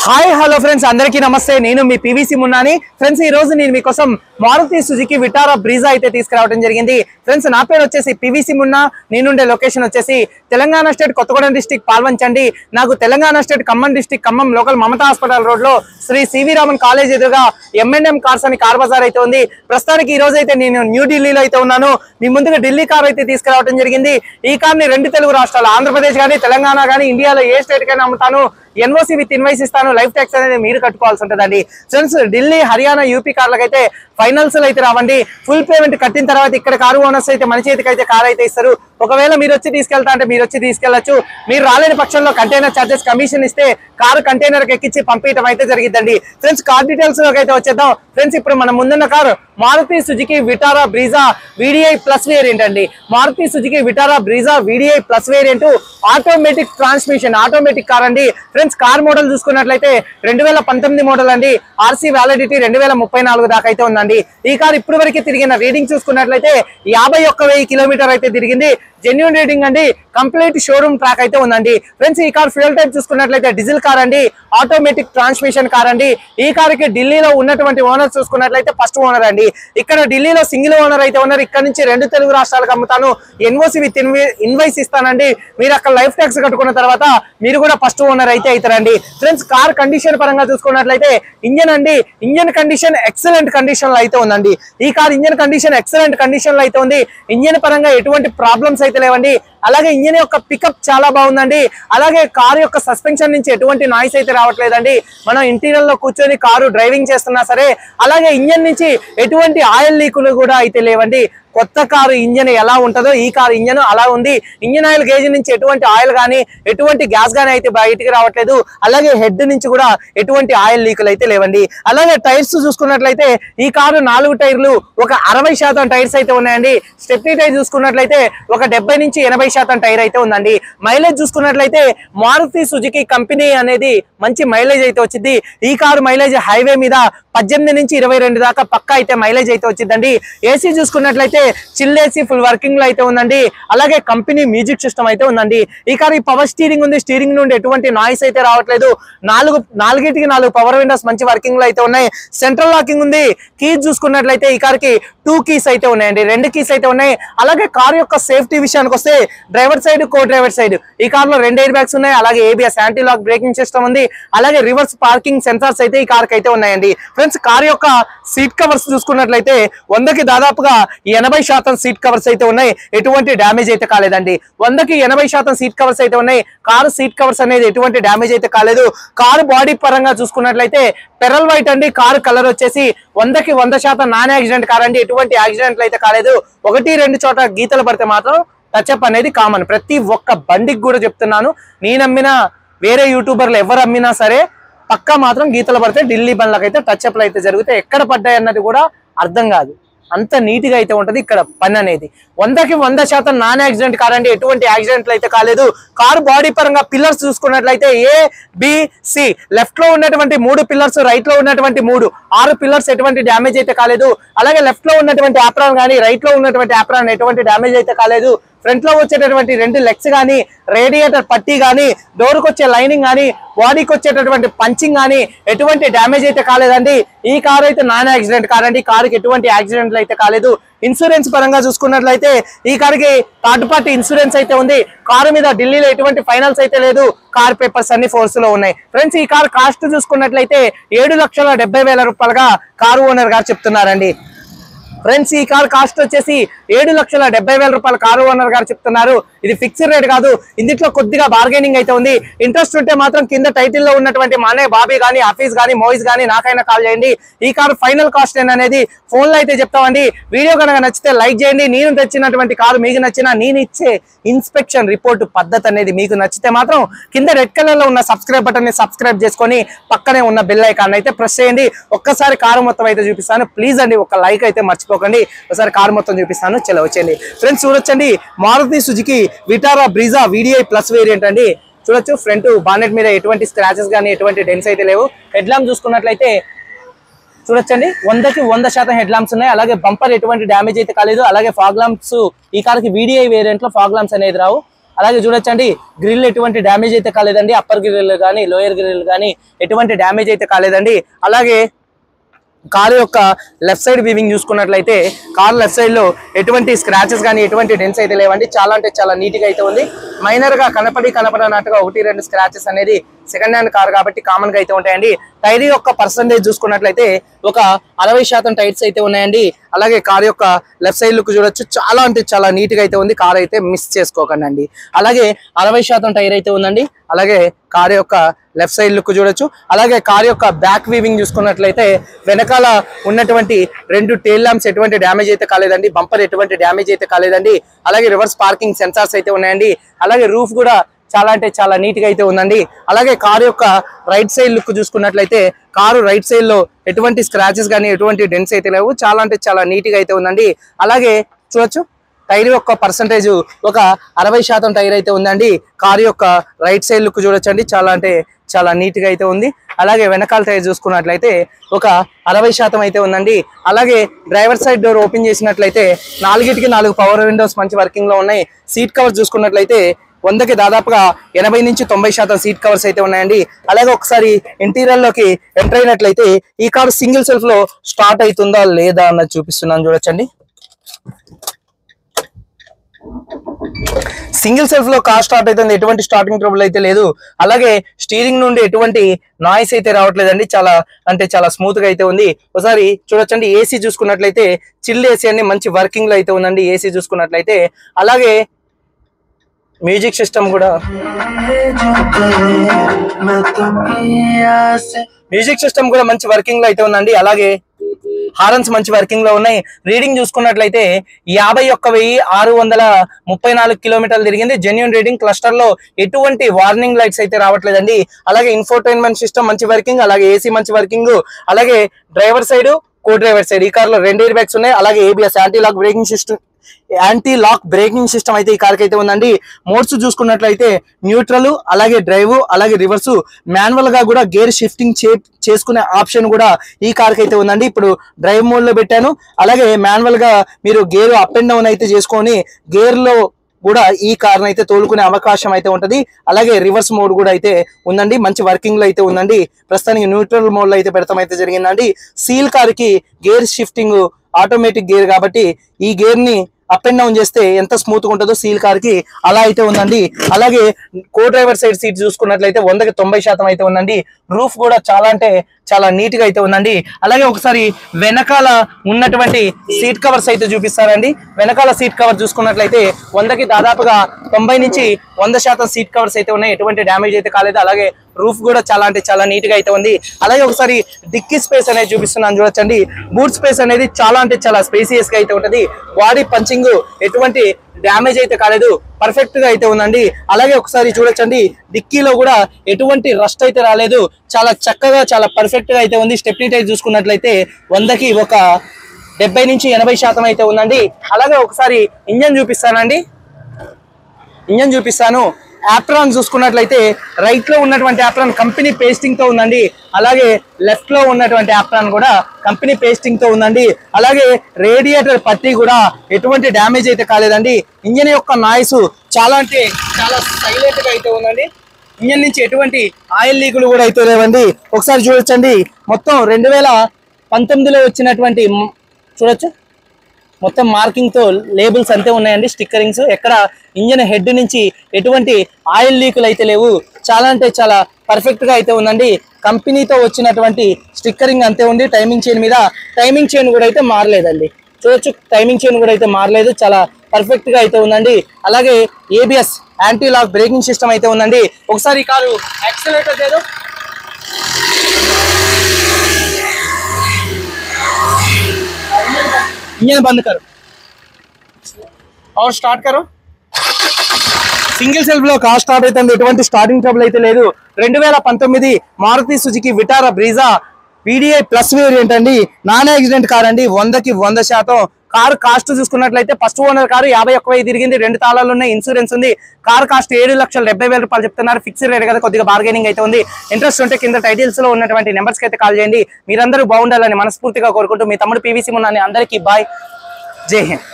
Hi hello friends, అందరికీ నమస్తే. నేను మీ పీవీసీ మున్నాని. ఫ్రెండ్స్, ఈ రోజు నేను మీకోసం మారుతి సుజుకి విటారా బ్రీజా అయితే తీసుకురావడం జరిగింది. ఫ్రెండ్స్, నా పేరు వచ్చేసి పీవీసీ మున్నా. నేనుండే లొకేషన్ వచ్చేసి తెలంగాణ స్టేట్ కొత్తగూడెం డిస్టిక్ పాల్వంచండి. నాకు Telangana state Khammam district Khammam local Mamata hospital road లో శ్రీ సివి రామన్ కాలేజ్ ఎదురుగా M&M కార్స్ అని కార్ బజార్ అయితే ఉంది. ప్రస్తుతానికి ఈ రోజు అయితే నేను న్యూ ఢిల్లీలో అయితే ఉన్నాను. మీ ముందుగా ఢిల్లీ కార్ అయితే తీసుకురావడం జరిగింది. ఈ కార్ ని రెండు తెలుగు రాష్ట్రాలు ఆంధ్రప్రదేశ్ గానీ తెలంగాణ గానీ ఇండియాలో ఏ స్టేట్ కైనా అమ్ముతాను. NOC విత్ ఇన్వాయిస్ ఇస్తాను. లైఫ్ ట్యాక్స్ అనేది మీరు కట్టుకోవాల్సి ఉంటుందండి. ఫ్రెండ్స్, ఢిల్లీ హర్యానా యూపీ కార్లకు అయితే ఫైనల్స్ అయితే రావండి. ఫుల్ పేమెంట్ కట్టిన తర్వాత ఇక్కడ కారు ఓనర్స్ అయితే మన చేతికి అయితే కార్ అయితే ఇస్తారు. ఒకవేళ మీరు వచ్చి తీసుకెళ్తా అంటే మీరు వచ్చి తీసుకెళ్లొచ్చు. మీరు రాలేని పక్షంలో కంటైనర్ చార్జెస్ కమిషన్ ఇస్తే కారు కంటైనర్ ఎక్కించి పంపించడం అయితే జరిగిద్దండి. ఫ్రెండ్స్, కార్ డీటెయిల్స్ లోకి అయితే వచ్చేద్దాం. ఫ్రెండ్స్, ఇప్పుడు మన ముందున్న car Maruti Suzuki Vitara Brezza VDI plus variant అండి. Maruti Suzuki Vitara Brezza VDI plus variant automatic transmission automatic car అండి. ఫ్రెండ్స్, కార్ మోడల్ చూసుకున్నట్లయితే 2019 మోడల్ అండి. RC వ్యాలిడిటీ 2034 దాకా అయితే ఉందండి. ఈ కార్ ఇప్పుడు వరకు తిరిగిన రీడింగ్ చూసుకున్నట్లయితే 51,000 కిలోమీటర్ అయితే తిరిగింది. జెన్యూన్ రీడింగ్ అండి. కంప్లీట్ షోరూమ్ ట్రాక్ అయితే ఉందండి. ఫ్రెండ్స్, ఈ కార్ ఫ్యూయల్ టైప్ చూసుకున్నట్లయితే డీజిల్ కార్ అండి. ఆటోమేటిక్ ట్రాన్స్మిషన్ కార్ అండి. ఈ కార్కి ఢిల్లీలో ఉన్నటువంటి ఓనర్ చూసుకున్నట్లయితే ఫస్ట్ ఓనర్ అండి. ఇక్కడ ఢిల్లీలో సింగిల్ ఓనర్ అయితే ఉన్నారు. ఇక్కడ నుంచి రెండు తెలుగు రాష్ట్రాలకు అమ్ముతాను. NOC విత్ ఇన్వాయిస్ ఇస్తానండి. మీరు అక్కడ లైఫ్ ట్యాక్స్ కట్టుకున్న తర్వాత మీరు కూడా ఫస్ట్ ఓనర్ అయితే అవుతారండి. ఫ్రెండ్స్, కార్ కండిషన్ పరంగా చూసుకున్నట్లయితే ఇంజన్ అండి. ఇంజన్ కండిషన్ ఎక్సలెంట్ కండిషన్ లో అయితే ఉందండి. ఈ car engine condition excellent condition లో అయితే ఉంది. ఇంజన్ పరంగా ఎటువంటి ప్రాబ్లమ్స్ అయితే లేవండి. అలాగే ఇంజన్ యొక్క పికప్ చాలా బాగుందండి. అలాగే కారు యొక్క సస్పెన్షన్ నుంచి ఎటువంటి నాయిస్ అయితే రావట్లేదండి. మనం ఇంటీరియర్ లో కూర్చొని కారు డ్రైవింగ్ చేస్తున్నా సరే. అలాగే ఇంజన్ నుంచి ఎటువంటి ఆయిల్ లీకులు కూడా అయితే లేవండి. కొత్త కారు ఇంజన్ ఎలా ఉంటుందో ఈ కారు ఇంజన్ అలా ఉంది. ఇంజన్ ఆయిల్ గేజ్ నుంచి ఎటువంటి ఆయిల్ కానీ ఎటువంటి గ్యాస్ కానీ అయితే బయటికి రావట్లేదు. అలాగే హెడ్ నుంచి కూడా ఎటువంటి ఆయిల్ లీకులు అయితే లేవండి. అలాగే టైర్స్ చూసుకున్నట్లయితే ఈ కారు 4 టైర్లు ఒక 60% టైర్స్ అయితే ఉన్నాయండి. స్టెప్నీ టైర్ చూసుకున్నట్లయితే ఒక 70 నుంచి 80% టైర్ అయితే ఉందండి. మైలేజ్ చూసుకున్నట్లయితే మారుతి సుజుకి కంపెనీ అనేది మంచి మైలేజ్ అయితే వచ్చింది. ఈ కారు మైలేజ్ హైవే మీద 18 నుంచి 22 దాకా పక్కా అయితే మైలేజ్ అయితే వచ్చిందండి. ఏసీ చూసుకున్నట్లయితే చిల్ ఏసీ ఫుల్ వర్కింగ్ లో అయితే ఉందండి. అలాగే కంపెనీ మ్యూజిక్ సిస్టమ్ అయితే ఉందండి. ఈ కారు పవర్ స్టీరింగ్ ఉంది. స్టీరింగ్ నుండి ఎటువంటి నాయిస్ అయితే రావట్లేదు. 4 పవర్ విండోస్ మంచి వర్కింగ్ లో అయితే ఉన్నాయి. సెంట్రల్ లాకింగ్ ఉంది. కీస్ చూసుకున్నట్లయితే ఈ కార్కి 2 కీస్ అయితే ఉన్నాయండి. 2 కీస్ అయితే ఉన్నాయి. అలాగే కారు యొక్క సేఫ్టీ విషయానికి వస్తే driver side co driver side ఈ కార్లో 2 ఎయిర్ బ్యాగ్స్ ఉన్నాయి. అలాగే ABS anti lock braking system ఉంది. అలాగే రివర్స్ పార్కింగ్ సెన్సార్స్ అయితే ఈ కార్కి అయితే ఉన్నాయండి. ఫ్రెండ్స్, కార్ యొక్క సీట్ కవర్స్ చూసుకున్నట్లయితే 100కి దాదాపుగా 80% సీట్ కవర్స్ అయితే ఉన్నాయి. ఎటువంటి డ్యామేజ్ అయితే కాలేదండి. 100కి 80% సీట్ కవర్స్ అయితే ఉన్నాయి. కారు సీట్ కవర్స్ అనేది ఎటువంటి డ్యామేజ్ అయితే కాలేదు. కారు బాడీ పరంగా చూసుకున్నట్లయితే పెరల్ వైట్ అండి. కారు కలర్ వచ్చేసి 100కి 100% నాన్ యాక్సిడెంట్ కార్ అండి. ఎటువంటి యాక్సిడెంట్లు అయితే కాలేదు. 1-2 చోట గీతలు పడితే మాత్రం టచ్అప్ అనేది కామన్. ప్రతి ఒక్క బండికి కూడా చెప్తున్నాను. నేను అమ్మినా వేరే యూట్యూబర్లు ఎవరు అమ్మినా సరే పక్కా మాత్రం గీతలు పడితే ఢిల్లీ బండ్లకైతే టచ్అప్లు అయితే జరుగుతాయి. ఎక్కడ పడ్డాయి అన్నది కూడా అర్థం కాదు. అంత నీట్ గా అయితే ఉంటది ఇక్కడ పని అనేది. 100కి 100% నాన్ యాక్సిడెంట్ కార్ అండి. ఎటువంటి యాక్సిడెంట్లు అయితే కాలేదు. కారు బాడీ పరంగా పిల్లర్స్ చూసుకున్నట్లయితే ABC లెఫ్ట్ లో ఉన్నటువంటి 3 పిల్లర్స్, రైట్ లో ఉన్నటువంటి 6 పిల్లర్స్ ఎటువంటి డ్యామేజ్ అయితే కాలేదు. అలాగే లెఫ్ట్ లో ఉన్నటువంటి ఆప్రాన్ కానీ రైట్ లో ఉన్నటువంటి ఆప్రాన్ ఎటువంటి డ్యామేజ్ అయితే కాలేదు. ఫ్రంట్ లో వచ్చేటటువంటి 2 లెగ్స్ కానీ రేడియేటర్ పట్టీ కానీ డోర్కి వచ్చే లైనింగ్ కానీ బాడీకి వచ్చేటటువంటి పంచింగ్ కానీ ఎటువంటి డ్యామేజ్ అయితే కాలేదండి. ఈ కారు అయితే నాన్ యాక్సిడెంట్ కార్ అండి. కారుకి ఎటువంటి యాక్సిడెంట్లు అయితే కాలేదు. ఇన్సూరెన్స్ పరంగా చూసుకున్నట్లయితే ఈ కారుకి థర్డ్ పార్టీ ఇన్సూరెన్స్ అయితే ఉంది. కారు మీద ఢిల్లీలో ఎటువంటి ఫైనల్స్ అయితే లేదు. కార్ పేపర్స్ అన్ని ఫోర్స్ లో ఉన్నాయి. ఫ్రెండ్స్, ఈ కార్ కాస్ట్ చూసుకున్నట్లయితే 7,70,000 రూపాయలుగా కారు ఓనర్ గారు చెప్తున్నారండి. ఫ్రెండ్స్, ఈ కార్ కాస్ట్ వచ్చేసి 7,70,000 రూపాయలు కారు ఓనర్ గారు చెప్తున్నారు. ఇది ఫిక్స్డ్ రేట్ కాదు. ఇందులో కొద్దిగా బార్గెనింగ్ అయితే ఉంది. ఇంట్రెస్ట్ ఉంటే మాత్రం కింద టైటిల్ లో ఉన్నటువంటి మానే బాబీ కానీ హఫీజ్ కానీ మోయిజ్ కానీ నాకైనా కాల్ చేయండి. ఈ కారు ఫైనల్ కాస్ట్ అనేది ఫోన్ లో అయితే చెప్తామండి. వీడియో కనుక నచ్చితే లైక్ చేయండి. నేను తెచ్చినటువంటి కారు మీకు నచ్చినా నేను ఇచ్చే ఇన్స్పెక్షన్ రిపోర్ట్ పద్ధతి అనేది మీకు నచ్చితే మాత్రం కింద రెడ్ కలర్ లో ఉన్న సబ్స్క్రైబ్ బటన్ ని సబ్స్క్రైబ్ చేసుకొని పక్కనే ఉన్న బెల్ ఐకాన్ అయితే ప్రెస్ చేయండి. ఒక్కసారి కారు మొత్తం అయితే చూపిస్తాను. ప్లీజ్ అండి, ఒక లైక్ అయితే మర్చిపోకండి. ఒకసారి కారు మొత్తం చూపిస్తాను. చలో వచ్చేయండి. ఫ్రెండ్స్, చూడొచ్చండి, Maruti Suzuki Vitara Brezza VDI plus variant అండి. చూడొచ్చు, ఫ్రంట్ బానెట్ మీద ఎటువంటి స్క్రాచెస్ కానీ ఎటువంటి డెన్స్ అయితే లేవు. హెడ్ ల్యాంప్ చూసుకున్నట్లయితే చూడొచ్చండి, 100కి 100% హెడ్ ల్యాంప్స్ ఉన్నాయి. అలాగే బంపర్ ఎటువంటి డ్యామేజ్ అయితే కాలేదు. అలాగే ఫాగ్ ల్యాంప్స్ ఈ కార్కి VDI వేరియంట్ లో ఫాగ్ ల్యాంప్స్ అనేది రావు. అలాగే చూడొచ్చండి గ్రిల్ ఎటువంటి డ్యామేజ్ అయితే కాలేదండి, అప్పర్ గ్రిల్ కానీ లోయర్ గ్రిల్ కానీ ఎటువంటి డ్యామేజ్ అయితే కాలేదండి. అలాగే కారు యొక్క లెఫ్ట్ సైడ్ వీవింగ్ చూసుకున్నట్లయితే కారు లెఫ్ట్ సైడ్ లో ఎటువంటి స్క్రాచెస్ కానీ ఎటువంటి డెన్స్ అయితే లేవండి. చాలా అంటే చాలా నీట్ గా అయితే ఉంది. మైనర్ గా కనపడనట్టుగా 1-2 స్క్రాచెస్ అనేది సెకండ్ హ్యాండ్ కార్ కాబట్టి కామన్ గా అయితే ఉంటాయండి. టైర్ యొక్క పర్సంటేజ్ చూసుకున్నట్లయితే ఒక 60% టైర్స్ అయితే ఉన్నాయండి. అలాగే కార్ యొక్క లెఫ్ట్ సైడ్ లుక్ చూడొచ్చు, చాలా అంటే చాలా నీట్ గా అయితే ఉంది. కార్ అయితే మిస్ చేసుకోకండి అండి. అలాగే 60% టైర్ అయితే ఉందండి. అలాగే కార్ యొక్క లెఫ్ట్ సైడ్ లుక్ చూడొచ్చు. అలాగే కార్ యొక్క బ్యాక్ వీవింగ్ చూసుకున్నట్లయితే వెనకాల ఉన్నటువంటి 2 టెయిల్ ల్యాంప్స్ ఎటువంటి డ్యామేజ్ అయితే కాలేదండి. బంపర్ ఎటువంటి డ్యామేజ్ అయితే కాలేదండి. అలాగే రివర్స్ పార్కింగ్ సెన్సార్స్ అయితే ఉన్నాయండి. అలాగే రూఫ్ కూడా చాలా అంటే చాలా నీట్ గా అయితే ఉందండి. అలాగే కారు యొక్క రైట్ సైడ్ లుక్ చూసుకున్నట్లయితే కారు రైట్ సైడ్ లో ఎటువంటి స్క్రాచెస్ కానీ ఎటువంటి డెన్స్ అయితే లేవు. చాలా అంటే చాలా నీట్ గా అయితే ఉందండి. అలాగే చూడొచ్చు టైర్ యొక్క పర్సంటేజ్ ఒక 60% టైర్ అయితే ఉందండి. కారు యొక్క రైట్ సైడ్ లుక్ చూడొచ్చండి, చాలా అంటే చాలా నీట్ గా అయితే ఉంది. అలాగే వెనకాల టైర్ చూసుకున్నట్లయితే ఒక 60% అయితే ఉందండి. అలాగే డ్రైవర్ సైడ్ డోర్ ఓపెన్ చేసినట్లయితే 4 పవర్ విండోస్ మంచి వర్కింగ్ లో ఉన్నాయి. సీట్ కవర్ చూసుకున్నట్లయితే 100కి దాదాపుగా 80 నుంచి 90% సీట్ కవర్స్ అయితే ఉన్నాయండి. అలాగే ఒకసారి ఇంటీరియర్ లోకి ఎంటర్ అయినట్లయితే ఈ కారు సింగిల్ సెల్ఫ్ లో స్టార్ట్ అవుతుందా లేదా అన్నది చూపిస్తున్నాను చూడొచ్చండి. సింగిల్ సెల్ఫ్ లో కార్ స్టార్ట్ అవుతుంది, ఎటువంటి స్టార్టింగ్ ట్రబుల్ అయితే లేదు. అలాగే స్టీరింగ్ నుండి ఎటువంటి నాయిస్ అయితే రావట్లేదండి, చాలా అంటే చాలా స్మూత్ గా అయితే ఉంది. ఒకసారి చూడొచ్చండి ఏసీ చూసుకున్నట్లయితే చిల్డ్ ఏసీ అని మంచి వర్కింగ్ లో అయితే ఉందండి ఏసీ చూసుకున్నట్లయితే. అలాగే మ్యూజిక్ సిస్టమ్ కూడా మంచి వర్కింగ్ లో అయితే ఉందండి. అలాగే హారన్స్ మంచి వర్కింగ్ లో ఉన్నాయి. రీడింగ్ చూసుకున్నట్లయితే 51,634 కిలోమీటర్లు తిరిగింది. Genuine reading. క్లస్టర్ లో ఎటువంటి వార్నింగ్ లైట్స్ అయితే రావట్లేదండి. అలాగే ఇన్ఫోటైన్మెంట్ సిస్టమ్ మంచి వర్కింగ్, అలాగే ఏసీ మంచి వర్కింగ్. అలాగే driver side co driver side ఈ కార్ లో 2 ఎయిర్ బ్యాగ్స్ ఉన్నాయి. అలాగే ABS anti lock braking system అయితే ఈ కార్ కి అయితే ఉందండి. మోడ్స్ చూసుకున్నట్లయితే న్యూట్రల్, అలాగే డ్రైవ్, అలాగే రివర్స్, మాన్యువల్ గా కూడా గేర్ షిఫ్టింగ్ చేసుకునే ఆప్షన్ కూడా ఈ కార్ కి అయితే ఉందండి. ఇప్పుడు డ్రైవ్ మోడ్ లో పెట్టాను. అలాగే మాన్యువల్ గా మీరు గేర్ అప్ అండ్ డౌన్ అయితే చేసుకొని గేర్ లో కూడా ఈ కార్ అయితే తోలుకునే అవకాశం అయితే ఉంటది. అలాగే రివర్స్ మోడ్ కూడా అయితే ఉందండి, మంచి వర్కింగ్ లో అయితే ఉందండి. ప్రస్తుతానికి న్యూట్రల్ మోడ్ లో అయితే పెడతాం అయితే జరిగిందండి. సీల్ కార్ కి గేర్ షిఫ్టింగ్ ఆటోమేటిక్ గేర్ కాబట్టి ఈ గేర్ ని అప్ అండ్ డౌన్ చేస్తే ఎంత స్మూత్ గా ఉంటుందో సీల్ కార్ కి అలా అయితే ఉందండి. అలాగే కో డ్రైవర్ సైడ్ సీట్ చూసుకున్నట్లయితే 100కి 90% అయితే ఉందండి. రూఫ్ కూడా చాలా అంటే చాలా నీట్ గా అయితే ఉందండి. అలాగే ఒకసారి వెనకాల ఉన్నటువంటి సీట్ కవర్స్ అయితే చూపిస్తారండి. వెనకాల సీట్ కవర్ చూసుకున్నట్లయితే 100కి దాదాపుగా 90 నుంచి 100% సీట్ కవర్స్ అయితే ఉన్నాయి, ఎటువంటి డ్యామేజ్ అయితే కాలేదు. అలాగే రూఫ్ కూడా చాలా అంటే చాలా నీట్ గా అయితే ఉంది. అలాగే ఒకసారి డిక్కీ స్పేస్ అనేది చూపిస్తున్నాను చూడొచ్చండి. బూట్ స్పేస్ అనేది చాలా అంటే చాలా స్పేసియస్ గా అయితే ఉంటది. బాడీ పంచింగ్ ఎటువంటి డ్యామేజ్ అయితే కాలేదు, పర్ఫెక్ట్ గా అయితే ఉందండి. అలాగే ఒకసారి చూడొచ్చండి డిక్కీలో కూడా ఎటువంటి రస్ట్ అయితే రాలేదు, చాలా చక్కగా చాలా పర్ఫెక్ట్ గా అయితే ఉంది. స్టెప్నీ టైర్ చూసుకున్నట్లయితే 100కి ఒక 70 నుంచి 80% అయితే ఉందండి. అలాగే ఒకసారి ఇంజన్ చూపిస్తానండి. ఇంజన్ చూపిస్తాను. యాప్రాన్ చూసుకున్నట్లయితే రైట్ లో ఉన్నటువంటి యాప్రాన్ కంపెనీ పేస్టింగ్ తో ఉందండి. అలాగే లెఫ్ట్ లో ఉన్నటువంటి యాప్రాన్ కూడా కంపెనీ పేస్టింగ్ తో ఉందండి. అలాగే రేడియేటర్ పట్టి కూడా ఎటువంటి డ్యామేజ్ అయితే కాలేదండి. ఇంజన్ యొక్క నాయిస్ చాలా అంటే చాలా సైలెంట్ గా అయితే ఉందండి. ఇంజన్ నుంచి ఎటువంటి ఆయిల్ లీకులు కూడా అయితే లేవండి. ఒకసారి చూడొచ్చండి, మొత్తం 2019లో వచ్చినటువంటి చూడొచ్చు మొత్తం మార్కింగ్ తో లేబుల్స్ అంతే ఉన్నాయండి, స్టిక్కరింగ్స్. ఎక్కడ ఇంజన్ హెడ్ నుంచి ఎటువంటి ఆయిల్ లీకులు అయితే లేవు. చాలా అంటే చాలా పర్ఫెక్ట్ గా అయితే ఉందండి. కంపెనీతో వచ్చినటువంటి స్టిక్కరింగ్ అంతే ఉంది. టైమింగ్ చైన్ మీద టైమింగ్ చైన్ కూడా అయితే మారలేదండి. చూడొచ్చు టైమింగ్ చైన్ కూడా అయితే మారలేదు, చాలా పర్ఫెక్ట్ గా అయితే ఉందండి. అలాగే ABS anti lock braking system అయితే ఉందండి. ఒకసారి ఈ కారు యాక్సిలరేటర్ లేదు, इंजन बंद करो और स्टार्ट करो. సింగిల్ సెల్ఫ్ లో కార్ స్టార్ట్ అవుతుంది, ఎటువంటి స్టార్టింగ్ ట్రబుల్ అయితే లేదు. 2019 Maruti Suzuki Vitara Brezza VDI plus variant అండి. నాన్ యాక్సిడెంట్ కార్ అండి, 100కి 100%. కార్ కాస్ట్ చూసుకున్నట్లయితే ఫస్ట్ ఓనర్ కారు 51,000 తిరిగింది, 2 తాళాలు ఉన్నాయి, ఇన్సూరెన్స్ ఉంది. కార్ కాస్ట్ 7,70,000 రూపాయలు చెప్తున్నారు. ఫిక్స్డ్ రేట్ కదా, కొద్దిగా బార్గెనింగ్ అయితే ఉంది. ఇంట్రెస్ట్ ఉంటే కింద టైటిల్స్ లో ఉన్నటువంటి నెంబర్స్ కి అయితే కాల్ చేయండి. మీరందరూ బాగుండాలని మనస్ఫూర్తిగా కోరుకుంటూ మీ తమ్ముడు PVC మున్నాని. అందరికీ బాయ్, జై హింద్.